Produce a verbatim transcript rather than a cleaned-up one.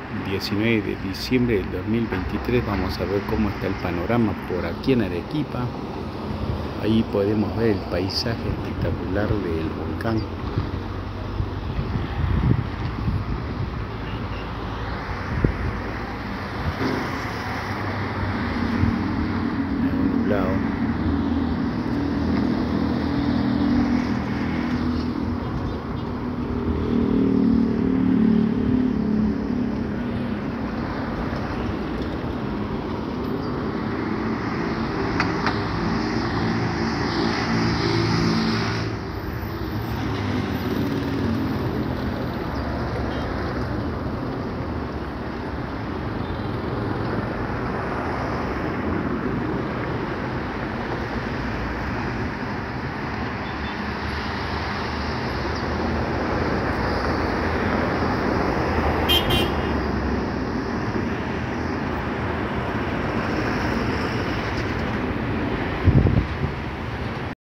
diecinueve de diciembre del dos mil veintitrés. Vamos a ver cómo está el panorama por aquí en Arequipa. Ahí podemos ver el paisaje espectacular del volcán.